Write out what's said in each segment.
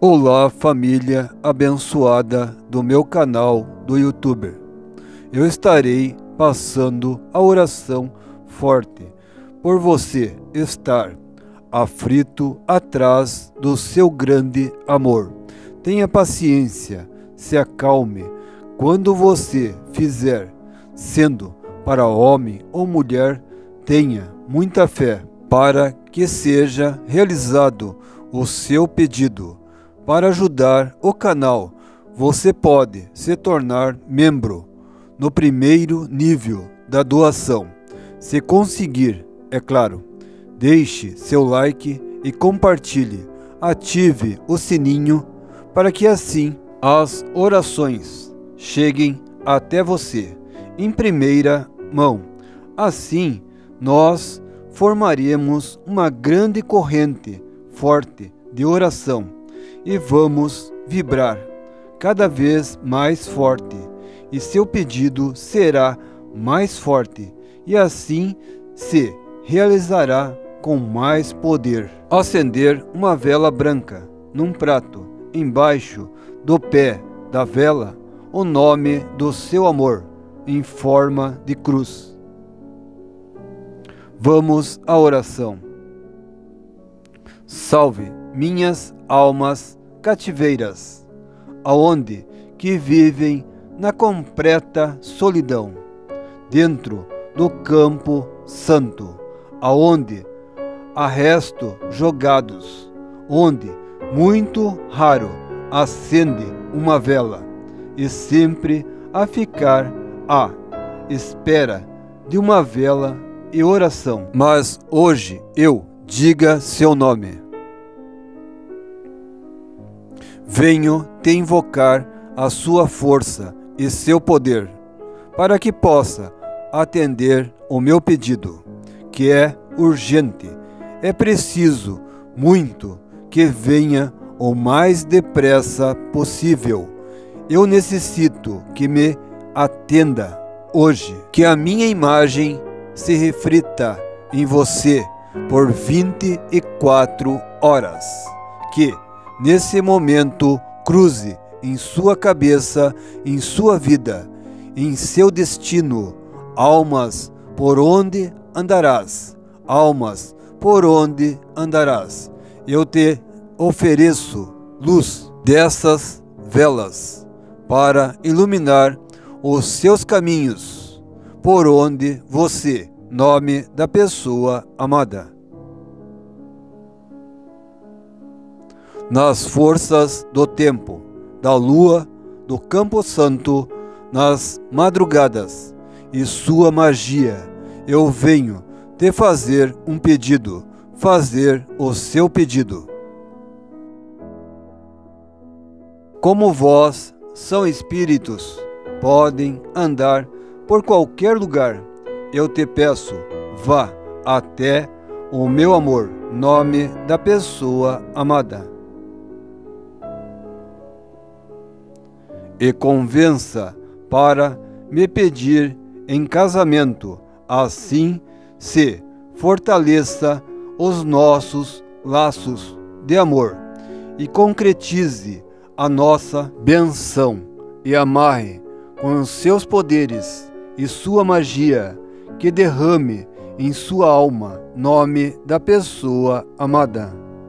Olá, família abençoada do meu canal do YouTube. Eu estarei passando a oração forte por você estar aflito atrás do seu grande amor. Tenha paciência, se acalme. Quando você fizer, sendo para homem ou mulher, tenha muita fé para que seja realizado o seu pedido. Para ajudar o canal, você pode se tornar membro no primeiro nível da doação. Se conseguir, é claro, deixe seu like e compartilhe. Ative o sininho para que assim as orações cheguem até você em primeira mão. Assim, nós formaremos uma grande corrente forte de oração e vamos vibrar cada vez mais forte, e seu pedido será mais forte, e assim se realizará com mais poder. Acender uma vela branca num prato, embaixo do pé da vela, o nome do seu amor, em forma de cruz. Vamos à oração. Salve minhas almas cativeiras, aonde que vivem na completa solidão, dentro do campo santo, aonde há resto jogados, onde muito raro acende uma vela, e sempre a ficar à espera de uma vela e oração. Mas hoje diga seu nome. Venho te invocar a sua força e seu poder, para que possa atender o meu pedido, que é urgente. É preciso muito que venha o mais depressa possível. Eu necessito que me atenda hoje, que a minha imagem se reflita em você por 24 horas, que nesse momento cruze em sua cabeça, em sua vida, em seu destino, almas por onde andarás, almas por onde andarás. Eu te ofereço luz dessas velas para iluminar os seus caminhos, por onde você, nome da pessoa amada. Nas forças do tempo, da lua, do campo santo, nas madrugadas e sua magia, eu venho te fazer um pedido, fazer o seu pedido. Como vós são espíritos, podem andar por qualquer lugar. Eu te peço, vá até o meu amor, nome da pessoa amada, e convença para me pedir em casamento. Assim se fortaleça os nossos laços de amor e concretize a nossa benção, e amarre com os seus poderes e sua magia, que derrame em sua alma, nome da pessoa amada.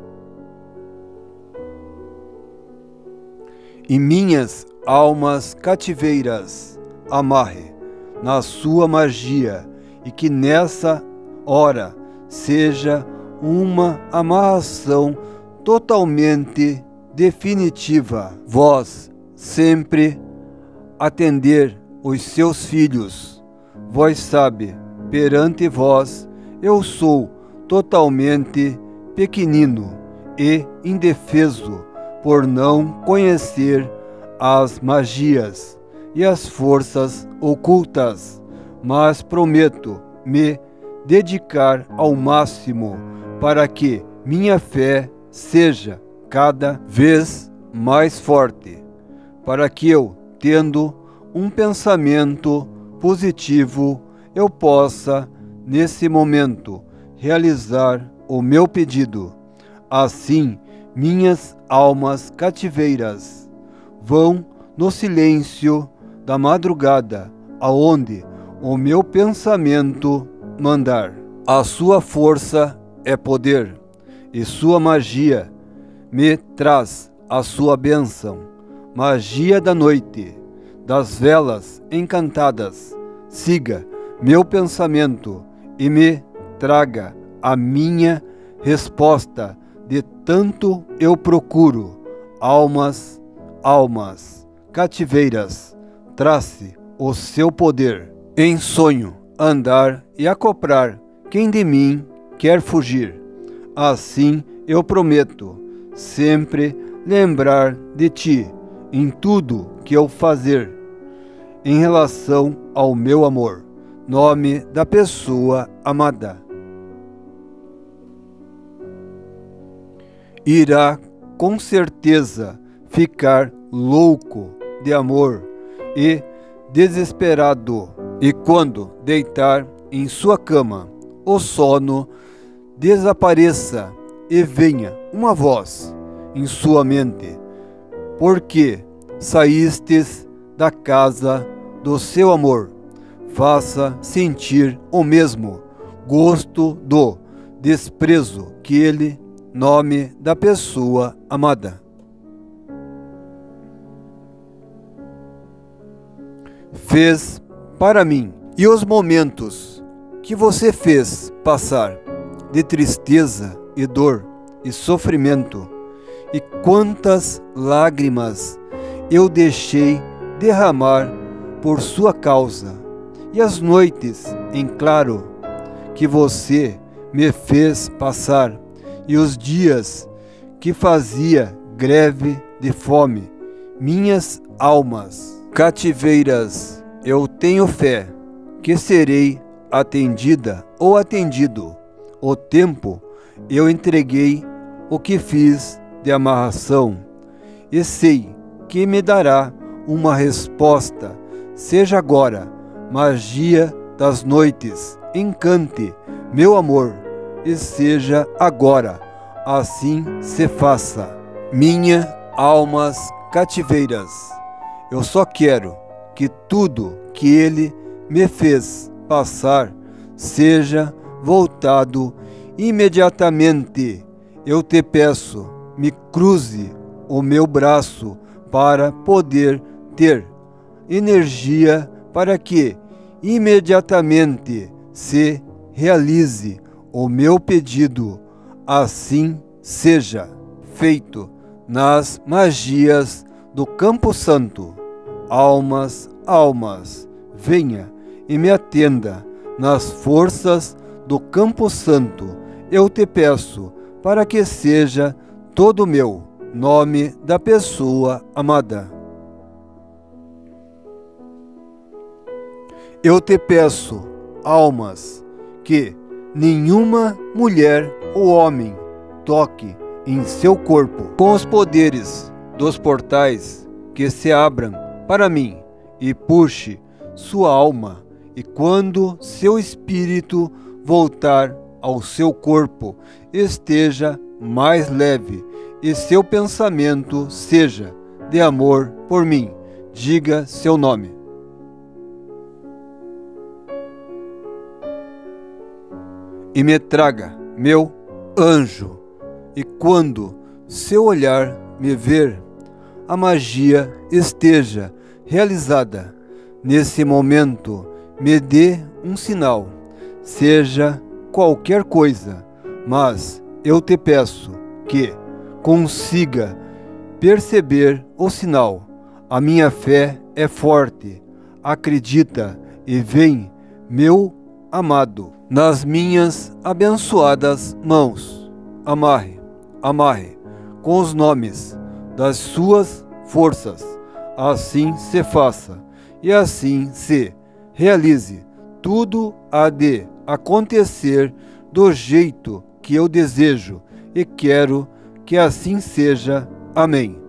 E minhas almas cativeiras, amarre na sua magia, e que nessa hora seja uma amarração totalmente definitiva. Vós sempre atender os seus filhos. Vós sabe, perante vós eu sou totalmente pequenino e indefeso, por não conhecer as magias e as forças ocultas, mas prometo me dedicar ao máximo para que minha fé seja cada vez mais forte, para que eu, tendo um pensamento positivo, eu possa, nesse momento, realizar o meu pedido. Assim minhas almas cativeiras vão no silêncio da madrugada, aonde o meu pensamento mandar. A sua força é poder, e sua magia me traz a sua bênção. Magia da noite, das velas encantadas, siga meu pensamento e me traga a minha resposta de tanto eu procuro. Almas, almas cativeiras, trace o seu poder. Em sonho, andar e acoplar quem de mim quer fugir. Assim eu prometo sempre lembrar de ti em tudo que eu fazer em relação ao meu amor. Nome da pessoa amada. Irá com certeza ficar louco de amor e desesperado, e quando deitar em sua cama, o sono desapareça e venha uma voz em sua mente: porque saístes da casa do seu amor? Faça sentir o mesmo gosto do desprezo que ele, nome da pessoa amada. Fez para mim, e os momentos que você fez passar de tristeza e dor e sofrimento, e quantas lágrimas eu deixei derramar por sua causa, e as noites em claro que você me fez passar, e os dias que fazia greve de fome, minhas almas cativeiras, eu tenho fé que serei atendida ou atendido. O tempo eu entreguei o que fiz de amarração, e sei que me dará uma resposta. Seja agora, magia das noites, encante meu amor, e seja agora, assim se faça. Minha almas cativeiras, eu só quero que tudo que ele me fez passar seja voltado imediatamente. Eu te peço, me cruze o meu braço para poder ter energia para que imediatamente se realize o meu pedido. Assim seja feito nas magias do Campo Santo. Almas, almas, venha e me atenda nas forças do Campo Santo. Eu te peço para que seja todo meu. Nome da pessoa amada. Eu te peço, almas, que nenhuma mulher ou homem toque em seu corpo com os poderes dos portais que se abram para mim e puxe sua alma, e quando seu espírito voltar ao seu corpo, esteja mais leve e seu pensamento seja de amor por mim. Diga seu nome. E me traga meu anjo, e quando seu olhar me ver, a magia esteja realizada. Nesse momento, me dê um sinal, seja qualquer coisa, mas eu te peço que consiga perceber o sinal. A minha fé é forte, acredita e vem, meu amado, nas minhas abençoadas mãos. Amarre, amarre com os nomes das suas forças. Assim se faça e assim se realize. Tudo há de acontecer do jeito que eu desejo e quero que assim seja. Amém.